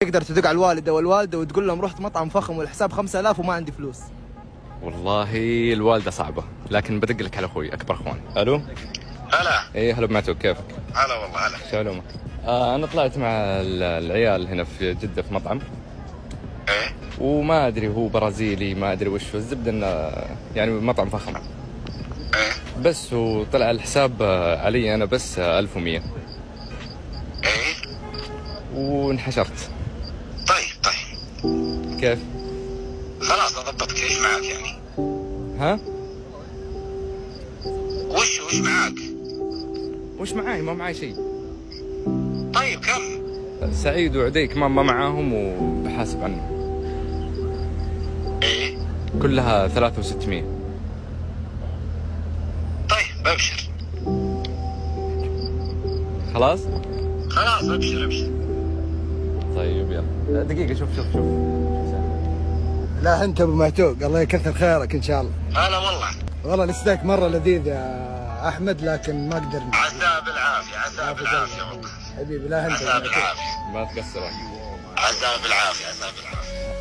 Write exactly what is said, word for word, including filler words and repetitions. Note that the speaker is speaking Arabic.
تقدر تدق على الوالده والوالده وتقول لهم رحت مطعم فخم والحساب خمسة آلاف وما عندي فلوس. والله الوالده صعبه، لكن بدق لك على اخوي اكبر اخوان. الو. هلا. ايه هلا بمعتوق، كيفك؟ هلا والله هلا. شو علومك؟ آه انا طلعت مع العيال هنا في جده في مطعم. ايه. وما ادري هو برازيلي ما ادري وش هو، الزبده انه يعني مطعم فخم. ايه. بس وطلع الحساب علي انا بس ألف ومية. ايه. وانحشرت. طيب طيب. كيف؟ خلاص اضبطك. ايش معك يعني؟ ها؟ وش وش معك؟ وش معاي؟ ما معاي شيء. طيب كم؟ سعيد وعديك ما ما معاهم وبحاسب عنهم. ايه. كلها ثلاثة وستمية. طيب ابشر. خلاص؟ خلاص ابشر ابشر. طيب يلا دقيقة. شوف شوف شوف. لا انت ابو معتوق الله يكثر خيرك ان شاء الله. هلا والله. والله الاستاك مره لذيذ يا احمد لكن ما قدرنا. عساه بالعافيه عساه بالعافيه والله. حبيبي لا انت. عساه بالعافيه. ما تقصر. عساه بالعافيه عساه بالعافيه.